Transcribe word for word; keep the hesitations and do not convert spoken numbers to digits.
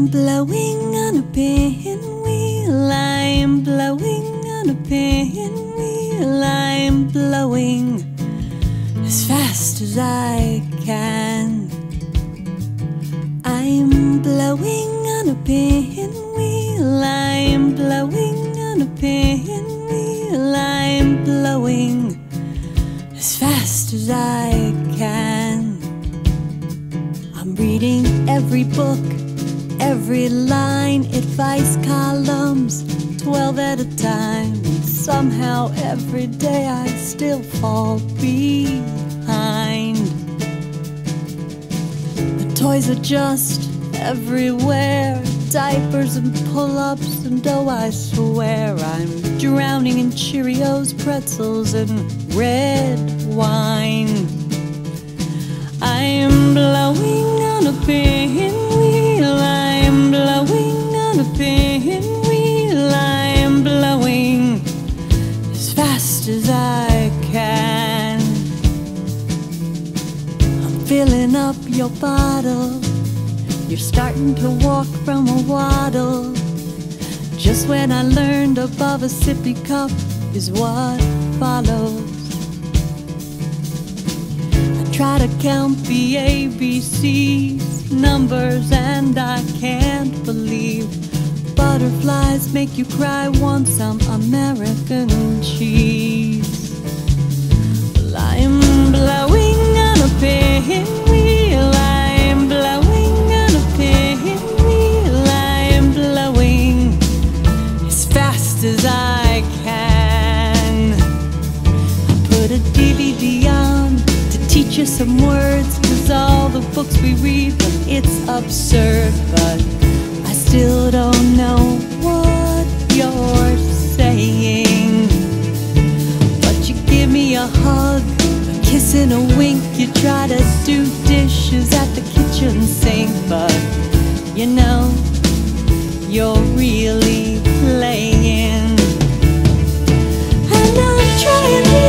I'm blowing on a pinwheel, I'm blowing on a pinwheel, I'm blowing as fast as I can. I'm blowing on a pinwheel, I'm blowing on a pinwheel, I'm blowing as fast as I can. I'm reading every book, every line, advice columns, twelve at a time, and somehow every day I still fall behind. The toys are just everywhere, diapers and pull-ups, and oh, I swear I'm drowning in Cheerios, pretzels, and red wine. I'm blowing on a pinwheel, I'm blowing on a pinwheel, I'm blowing as fast as I can. I'm filling up your bottle, you're starting to walk from a waddle. Just when I learned above a sippy cup is what follows. Try to count the A B Cs, numbers, and I can't believe butterflies make you cry, want some American cheese. Well, I'm blowing on a pinwheel, I'm blowing on a pinwheel, I'm blowing as fast as I can. I put a D V D on, teach you some words, cause all the books we read, but it's absurd. But I still don't know what you're saying. But you give me a hug, a kiss and a wink. You try to do dishes at the kitchen sink, but you know you're really playing. And I'm trying